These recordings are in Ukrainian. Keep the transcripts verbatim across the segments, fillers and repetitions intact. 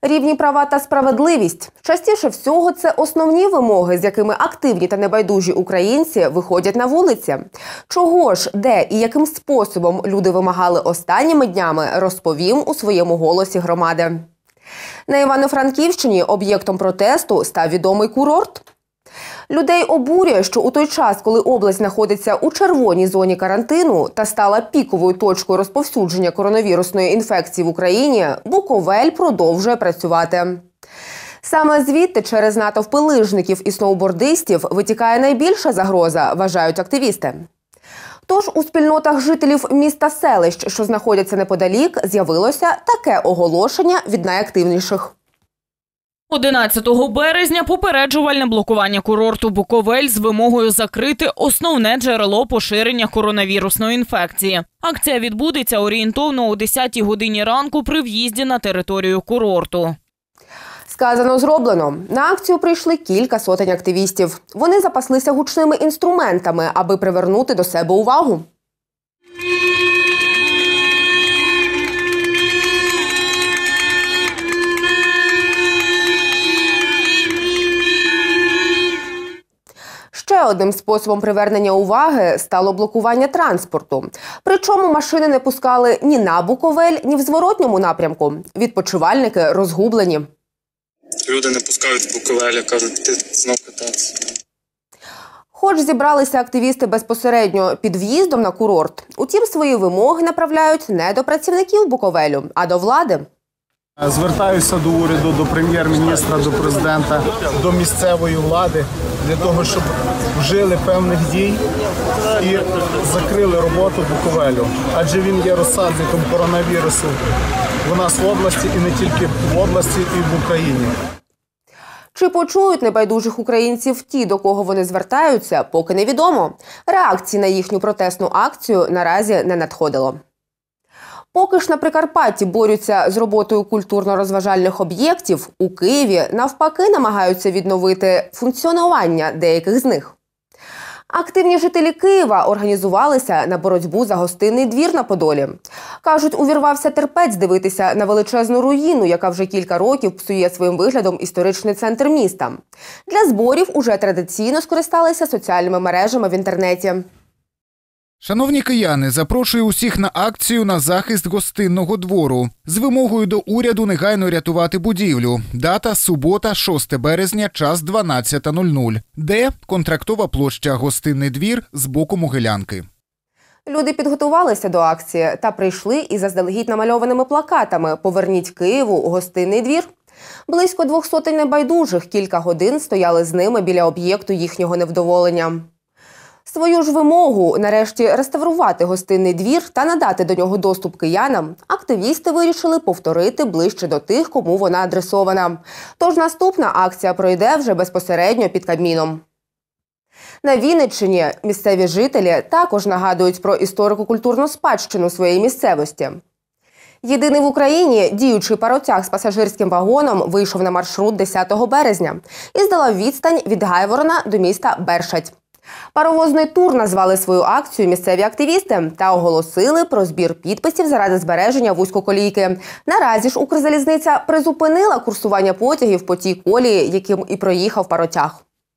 Рівні права та справедливість. Частіше всього це основні вимоги, з якими активні та небайдужі українці виходять на вулиці. Чого ж, де і яким способом люди вимагали останніми днями, розповім у своєму голосі громади. На Івано-Франківщині об'єктом протесту став відомий курорт. Людей обурює, що у той час, коли область знаходиться у червоній зоні карантину та стала піковою точкою розповсюдження коронавірусної інфекції в Україні, Буковель продовжує працювати. Саме звідти через натовпи лижників і сноубордистів витікає найбільша загроза, вважають активісти. Тож у спільнотах жителів міста-селищ, що знаходяться неподалік, з'явилося таке оголошення від найактивніших. одинадцятого березня попереджувальне блокування курорту Буковель з вимогою закрити основне джерело поширення коронавірусної інфекції. Акція відбудеться орієнтовно о десятій годині ранку при в'їзді на територію курорту. Сказано, зроблено. На акцію прийшли кілька сотень активістів. Вони запаслися гучними інструментами, аби привернути до себе увагу. Ще одним способом привернення уваги стало блокування транспорту. Причому машини не пускали ні на Буковель, ні в зворотньому напрямку. Відпочивальники розгублені. Люди не пускають в Буковель, кажуть, ти знов кататися. Хоч зібралися активісти безпосередньо під в'їздом на курорт, утім свої вимоги направляють не до працівників Буковелю, а до влади. Звертаюся до уряду, до прем'єр-міністра, до президента, до місцевої влади для того, щоб вжили певних дій і закрили роботу Буковелю. Адже він є розсадником коронавірусу у нас в області і не тільки в області, і в Україні. Чи почують небайдужих українців ті, до кого вони звертаються, поки невідомо. Реакції на їхню протестну акцію наразі не надходило. Поки ж на Прикарпатті борються з роботою культурно-розважальних об'єктів, у Києві навпаки намагаються відновити функціонування деяких з них. Активні жителі Києва організувалися на боротьбу за гостинний двір на Подолі. Кажуть, увірвався терпець дивитися на величезну руїну, яка вже кілька років псує своїм виглядом історичний центр міста. Для зборів уже традиційно скористалися соціальними мережами в інтернеті. Шановні кияни, запрошую усіх на акцію на захист гостинного двору з вимогою до уряду негайно рятувати будівлю. Дата – субота, шосте березня, час дванадцята нуль нуль. Де – контрактова площа «Гостинний двір» з боку Могилянки. Люди підготувалися до акції та прийшли із заздалегідь намальованими плакатами «Поверніть Києву гостинний двір». Близько двох сотень небайдужих кілька годин стояли з ними біля об'єкту їхнього невдоволення. Свою ж вимогу – нарешті реставрувати гостинний двір та надати до нього доступ киянам – активісти вирішили повторити ближче до тих, кому вона адресована. Тож наступна акція пройде вже безпосередньо під Кабміном. На Вінниччині місцеві жителі також нагадують про історико-культурну спадщину своєї місцевості. Єдиний в Україні діючий паротяг з пасажирським вагоном вийшов на маршрут десятого березня і здолав відстань від Гайворона до міста Бершадь. Паровозний тур назвали свою акцію місцеві активісти та оголосили про збір підписів заради збереження вузькоколійки. Наразі ж Укрзалізниця призупинила курсування потягів по тій колії, яким і проїхав паротяг.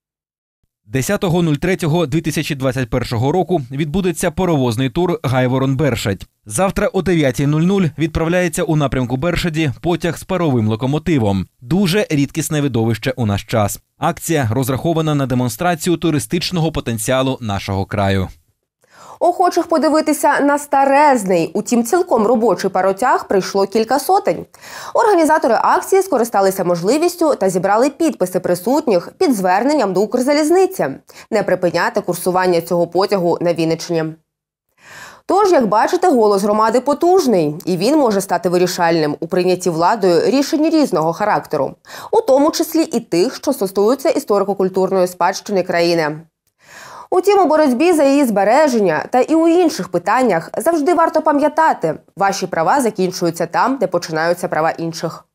десятого третього дві тисячі двадцять першого року відбудеться паровозний тур Гайворон-Бершадь. Завтра о дев'ятій нуль нуль відправляється у напрямку Бершаді потяг з паровим локомотивом. Дуже рідкісне видовище у наш час. Акція розрахована на демонстрацію туристичного потенціалу нашого краю. Охочих подивитися на старезний, утім цілком робочий паротяг прийшло кілька сотень. Організатори акції скористалися можливістю та зібрали підписи присутніх під зверненням до Укрзалізниці не припиняти курсування цього потягу на Вінниччині. Тож, як бачите, голос громади потужний, і він може стати вирішальним у прийнятті владою рішень різного характеру, у тому числі і тих, що стосуються історико-культурної спадщини країни. Утім, у боротьбі за її збереження та і у інших питаннях завжди варто пам'ятати – ваші права закінчуються там, де починаються права інших.